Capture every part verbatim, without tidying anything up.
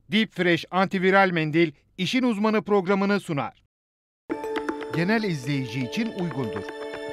Deep Fresh antiviral mendil işin uzmanı programını sunar. Genel izleyici için uygundur.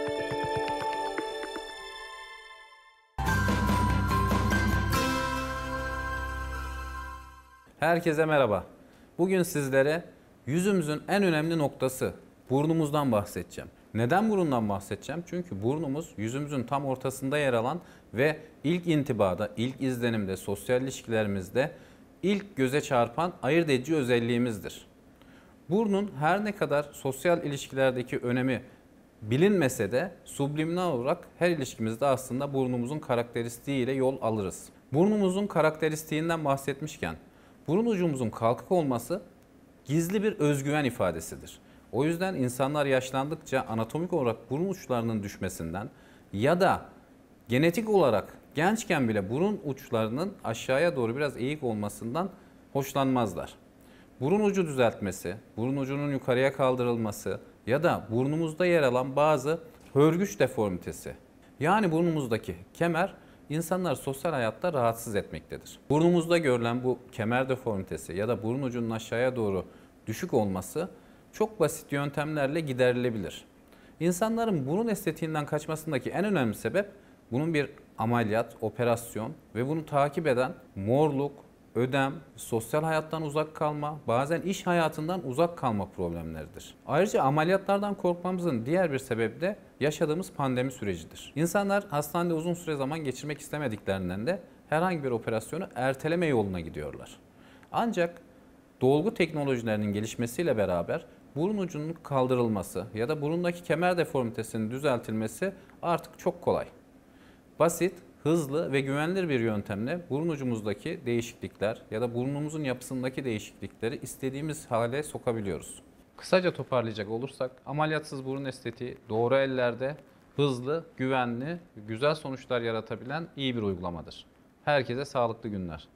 Herkese merhaba. Bugün sizlere yüzümüzün en önemli noktası burnumuzdan bahsedeceğim. Neden burundan bahsedeceğim? Çünkü burnumuz yüzümüzün tam ortasında yer alan ve ilk intibada, ilk izlenimde, sosyal ilişkilerimizde ilk göze çarpan ayırt edici özelliğimizdir. Burnun her ne kadar sosyal ilişkilerdeki önemi bilinmese de subliminal olarak her ilişkimizde aslında burnumuzun karakteristiğiyle yol alırız. Burnumuzun karakteristiğinden bahsetmişken burun ucumuzun kalkık olması gizli bir özgüven ifadesidir. O yüzden insanlar yaşlandıkça anatomik olarak burun uçlarının düşmesinden ya da genetik olarak gençken bile burun uçlarının aşağıya doğru biraz eğik olmasından hoşlanmazlar. Burun ucu düzeltmesi, burun ucunun yukarıya kaldırılması ya da burnumuzda yer alan bazı hörgüç deformitesi, yani burnumuzdaki kemer insanlar sosyal hayatta rahatsız etmektedir. Burnumuzda görülen bu kemer deformitesi ya da burun ucunun aşağıya doğru düşük olması çok basit yöntemlerle giderilebilir. İnsanların burun estetiğinden kaçmasındaki en önemli sebep bunun bir ameliyat, operasyon ve bunu takip eden morluk, ödem, sosyal hayattan uzak kalma, bazen iş hayatından uzak kalma problemleridir. Ayrıca ameliyatlardan korkmamızın diğer bir sebebi de yaşadığımız pandemi sürecidir. İnsanlar hastanede uzun süre zaman geçirmek istemediklerinden de herhangi bir operasyonu erteleme yoluna gidiyorlar. Ancak dolgu teknolojilerinin gelişmesiyle beraber burun ucunun kaldırılması ya da burundaki kemer deformitesinin düzeltilmesi artık çok kolay. Basit, hızlı ve güvenilir bir yöntemle burun ucumuzdaki değişiklikler ya da burnumuzun yapısındaki değişiklikleri istediğimiz hale sokabiliyoruz. Kısaca toparlayacak olursak ameliyatsız burun estetiği doğru ellerde hızlı, güvenli, güzel sonuçlar yaratabilen iyi bir uygulamadır. Herkese sağlıklı günler.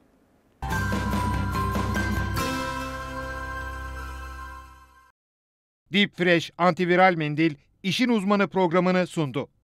Deep Fresh antiviral mendil işin uzmanı programını sundu.